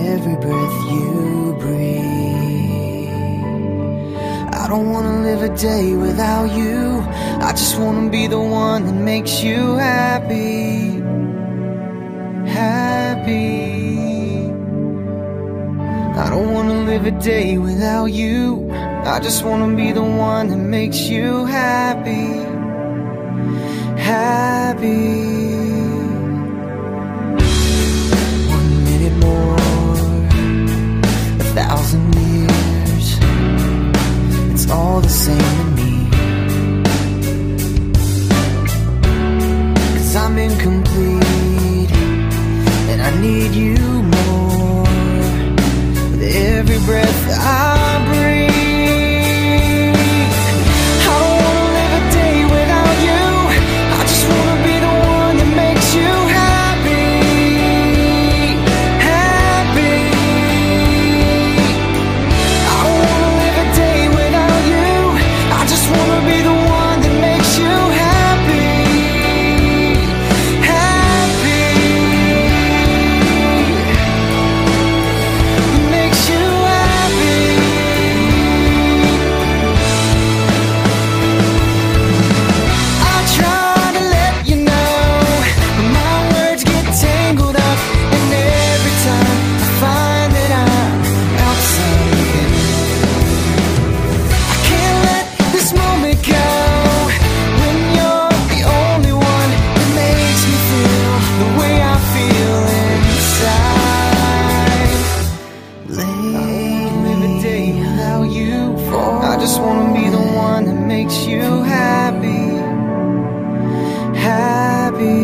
every breath you breathe. I don't wanna live a day without you. I just wanna be the one that makes you happy. Happy. I don't wanna live a day without you. I just wanna be the one that makes you happy. Happy. 1 minute more, 1,000 years, it's all the same to me. 'Cause I'm incomplete and I need you more. With every breath I breathe, I don't wanna live a day without you. I just wanna be the one that makes you happy. Happy. I don't wanna live a day without you. I just wanna be the one that makes you happy. Happy. Makes you happy. I try to let you know, but my words get tangled up, and every time I find that I'm outside, I can't let this moment go. When you're the only one that makes me feel the way I feel inside. Late, live a day without you. I just wanna be the one that makes you happy. Happy.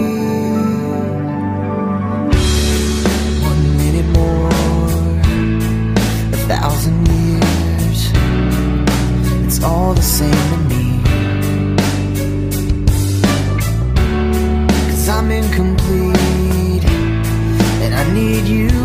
1 minute more, 1,000 years, it's all the same to me. 'Cause I'm incomplete and I need you